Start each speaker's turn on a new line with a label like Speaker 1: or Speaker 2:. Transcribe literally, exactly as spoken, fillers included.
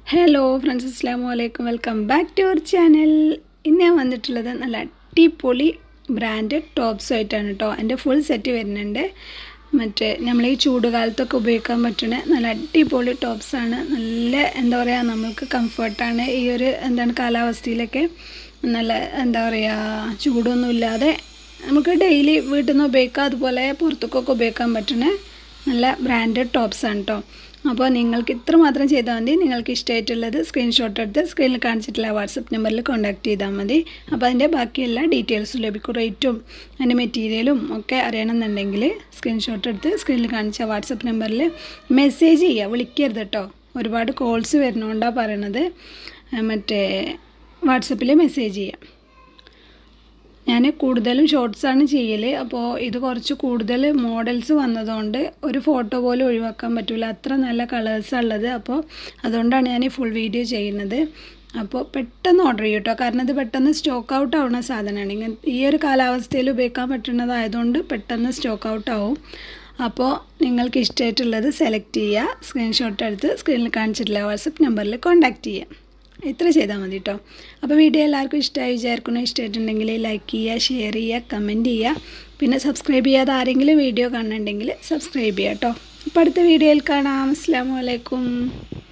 Speaker 1: Hello friends, അസ്സലാമു അലൈക്കും. Welcome back to our channel. ഇന്ന് ഞാൻ വന്നിട്ടുള്ളത് നല്ല അടിപൊളി ബ്രാൻഡഡ് ടോപ്സ് ആയിട്ടാണ് കേട്ടോ. എൻ്റെ ഫുൾ സെറ്റ് വരുന്നുണ്ട്. മറ്റേ നമ്മൾ ഈ ചൂടുകാലത്തൊക്കെ ഉപയോഗിക്കാൻ പറ്റുന്ന നല്ല അടിപൊളി ടോപ്സാണ്. നല്ല എന്താ പറയുക, നമ്മൾക്ക് കംഫർട്ടാണ്. ഈ ഒരു എന്താണ് കാലാവസ്ഥയിലൊക്കെ നല്ല എന്താ പറയുക, ചൂടൊന്നും ഇല്ലാതെ നമുക്ക് ഡെയിലി വീട്ടിൽ നിന്ന് ഉപയോഗിക്കാം, അതുപോലെ പുറത്തേക്കൊക്കെ ഉപയോഗിക്കാൻ പറ്റുന്ന നല്ല ബ്രാൻഡഡ് ടോപ്സാണ് കേട്ടോ. അപ്പോൾ നിങ്ങൾക്ക് ഇത്ര മാത്രം ചെയ്താൽ മതി. നിങ്ങൾക്ക് ഇഷ്ടമായിട്ടുള്ളത് സ്ക്രീൻഷോട്ട് എടുത്ത് സ്ക്രീനിൽ കാണിച്ചിട്ടുള്ള വാട്സപ്പ് നമ്പറിൽ കോൺടാക്ട് ചെയ്താൽ മതി. അപ്പോൾ അതിൻ്റെ ബാക്കിയെല്ലാ ഡീറ്റെയിൽസും ലഭിക്കും. റേറ്റും അതിൻ്റെ മെറ്റീരിയലും ഒക്കെ അറിയണമെന്നുണ്ടെങ്കിൽ സ്ക്രീൻഷോട്ട് എടുത്ത് സ്ക്രീനിൽ കാണിച്ച വാട്സപ്പ് നമ്പറിൽ മെസ്സേജ് ചെയ്യുക, വിളിക്കരുത് കേട്ടോ. ഒരുപാട് കോൾസ് വരുന്നതുകൊണ്ടാണ് പറയണത്. മറ്റേ വാട്സപ്പിൽ മെസ്സേജ് ചെയ്യാം. ഞാൻ കൂടുതലും ഷോർട്സാണ് ചെയ്യൽ. അപ്പോൾ ഇത് കുറച്ച് കൂടുതൽ മോഡൽസ് വന്നതുകൊണ്ട് ഒരു ഫോട്ടോ പോലും ഒഴിവാക്കാൻ പറ്റില്ല, അത്ര നല്ല കളേഴ്സാണ് ഉള്ളത്. അപ്പോൾ അതുകൊണ്ടാണ് ഞാൻ ഫുൾ വീഡിയോ ചെയ്യുന്നത്. അപ്പോൾ പെട്ടെന്ന് ഓർഡർ ചെയ്യും കേട്ടോ, കാരണം ഇത് പെട്ടെന്ന് സ്റ്റോക്ക് ഔട്ട് ആവുന്ന സാധനമാണ്. ഇങ്ങനെ ഈ ഒരു കാലാവസ്ഥയിൽ ഉപയോഗിക്കാൻ പറ്റുന്നതായതുകൊണ്ട് പെട്ടെന്ന് സ്റ്റോക്ക് ഔട്ട് ആവും. അപ്പോൾ നിങ്ങൾക്ക് ഇഷ്ടമായിട്ടുള്ളത് സെലക്ട് ചെയ്യുക, സ്ക്രീൻഷോട്ട് എടുത്ത് സ്ക്രീനിൽ കാണിച്ചിട്ടുള്ള വാട്സപ്പ് നമ്പറിൽ കോൺടാക്റ്റ് ചെയ്യുക. ഇത്ര ചെയ്താൽ മതി കേട്ടോ. അപ്പോൾ വീഡിയോ എല്ലാവർക്കും ഇഷ്ടമായി വിചാരിക്കണം. ഇഷ്ടമായിട്ടുണ്ടെങ്കിൽ ലൈക്ക് ചെയ്യുക, ഷെയർ ചെയ്യുക, കമൻറ്റ് ചെയ്യുക. പിന്നെ സബ്സ്ക്രൈബ് ചെയ്യാതെ ആരെങ്കിലും വീഡിയോ കാണുന്നുണ്ടെങ്കിൽ സബ്സ്ക്രൈബ് ചെയ്യുക കേട്ടോ. അപ്പോൾ അടുത്ത വീഡിയോയിൽ കാണാം. അസ്സലാമു അലൈക്കും.